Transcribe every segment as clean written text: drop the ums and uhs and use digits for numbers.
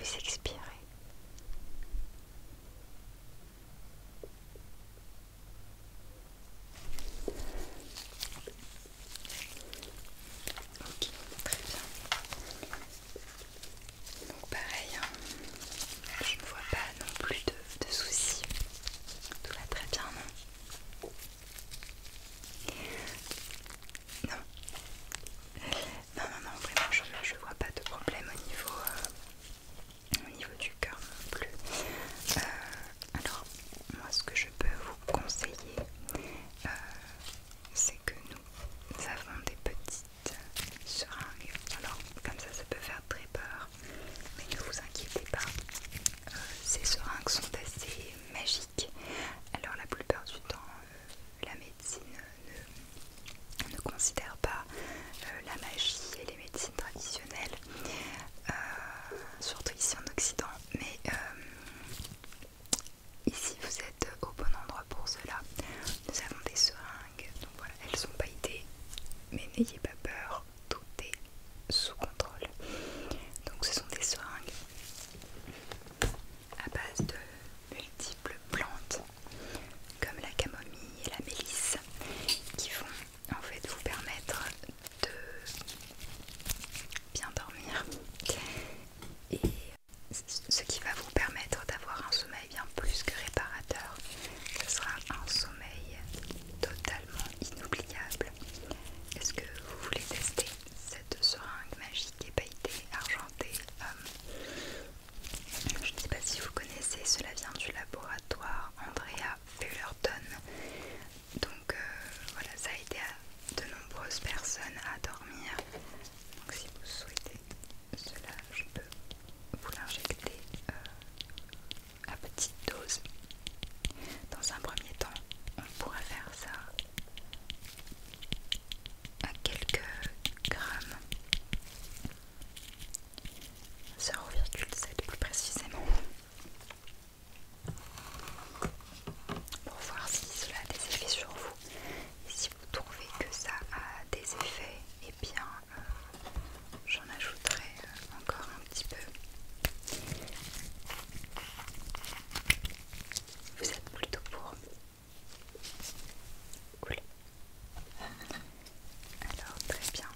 vous expirez. Ok, très bien. Donc pareil, hein, je ne vois pas non plus de soucis. Tout va très bien, non? Non. Non, non, non, vraiment, je vois pas de problème au niveau du cœur non plus. Alors, moi, ce que je peux vous conseiller, c'est que nous avons des petites seringues. Alors, comme ça peut faire très peur, mais ne vous inquiétez pas. Ces seringues sont assez magiques. Alors, la plupart du temps, la médecine ne considère pas la magie et les médecines traditionnelles, surtout ici en Occident, mais ici vous êtes au bon endroit pour cela. Nous avons des seringues, donc voilà, elles sont pailletées, mais n'ayez pas peur, tout est sous contrôle. Donc ce sont des seringues à base de multiples plantes comme la camomille et la mélisse qui vont en fait vous permettre de bien dormir et ce qui va vous permettre d'avoir un sommeil bien plus que réparateur. Ce sera un sommeil totalement inoubliable. Est-ce que vous voulez tester cette seringue magique et pailletée, argentée? Je ne sais pas si vous connaissez, cela vient du laboratoire Andrea Fullerton. Donc voilà, ça a aidé à de nombreuses personnes à dormir. Donc si vous souhaitez cela, je peux vous l'injecter à petite dose. Dans un premier temps, on pourra faire ça à quelques grammes, 0,7 plus précisément, pour voir si cela a des effets sur vous. Et si vous trouvez que ça a des effets, eh bien j'en ajouterai encore un petit peu. Vous êtes plutôt pour? Cool. Alors très bien.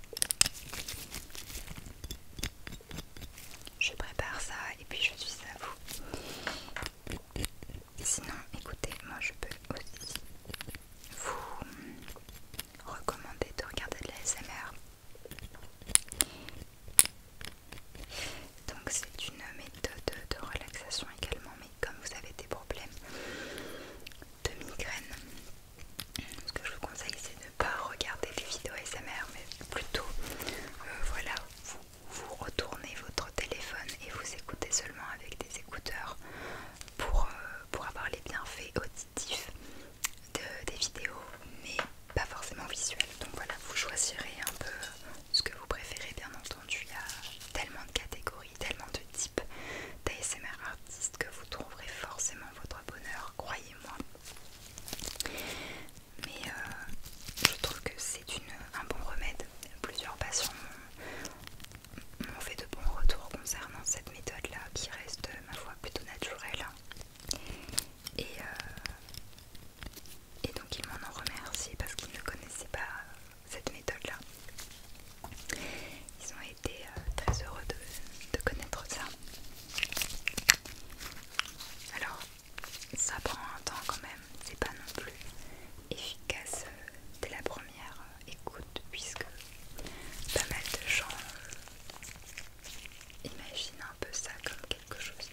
Je prépare ça et puis je suis à vous. Sinon, écoutez, moi je peux aussi vous recommander de regarder de la l'ASMR. Donc c'est une méthode de relaxation également, mais comme vous avez des problèmes de migraine, ce que je vous conseille c'est de ne pas regarder des vidéos ASMR, mais plutôt voilà, vous retournez votre téléphone et vous écoutez seulement avec des écouteurs pour avoir les bienfaits auditifs des vidéos, mais pas forcément visuels. Donc voilà, vous choisirez un peu ce que vous préférez, bien entendu. Il y a tellement de catégories, tellement de types d'ASMR artistes que vous trouverez forcément votre bonheur, croyez-moi. Mais je trouve que c'est un bon remède. Plusieurs patients m'ont fait de bons retours concernant cette méthode-là, qui reste, ma foi, plutôt naturelle. Et donc ils m'en ont remercié parce qu'ils ne connaissaient pas cette méthode-là. Ils ont été très heureux de connaître ça. Alors, ça prend un temps quand même, c'est pas non plus efficace dès la première écoute, puisque pas mal de gens imaginent un peu ça comme quelque chose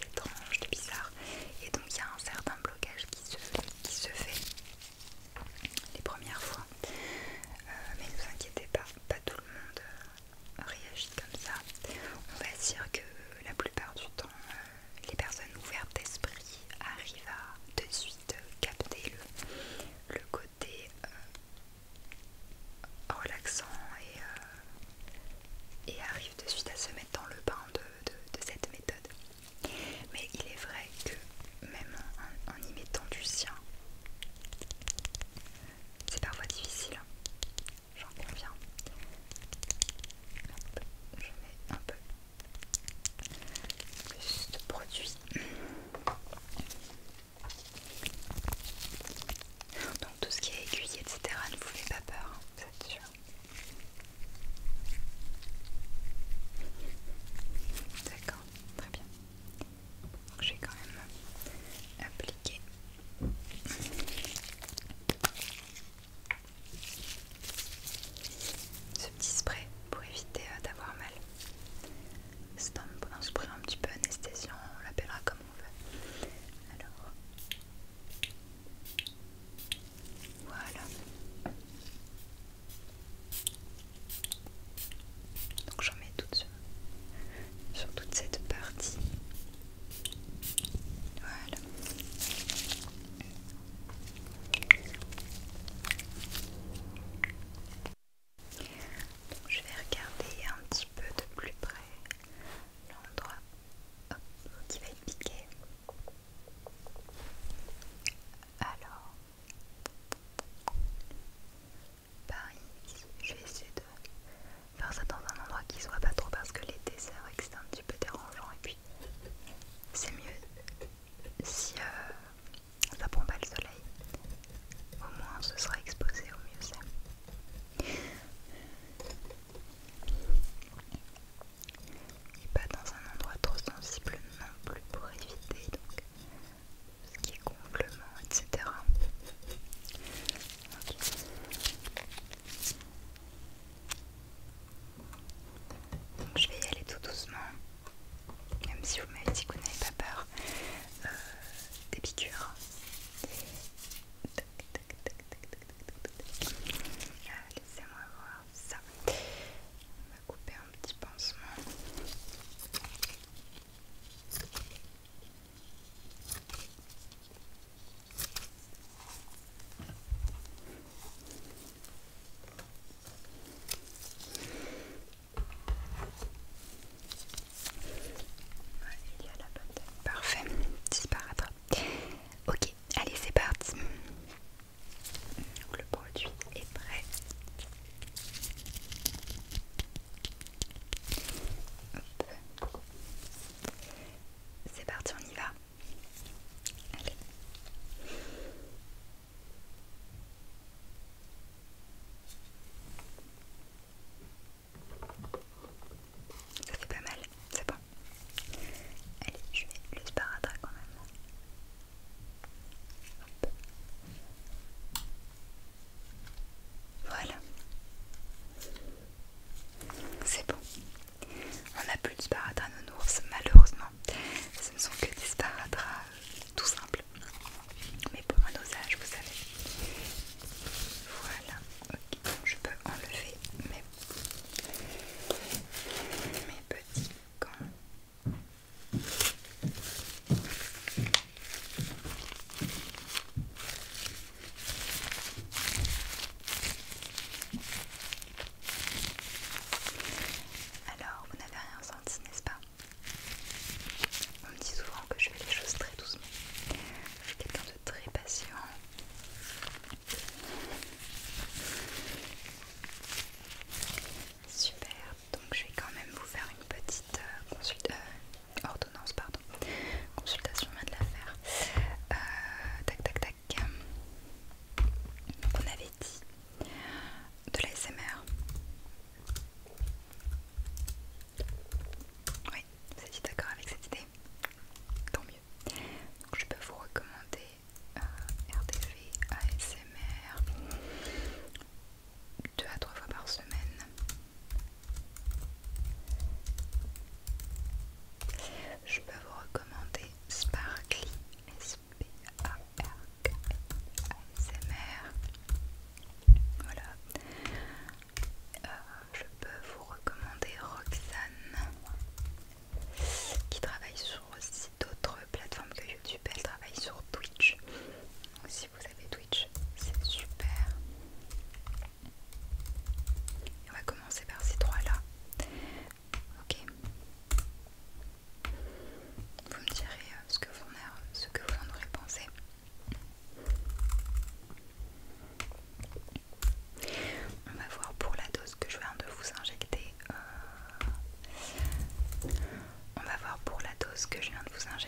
je viens de vous injecter.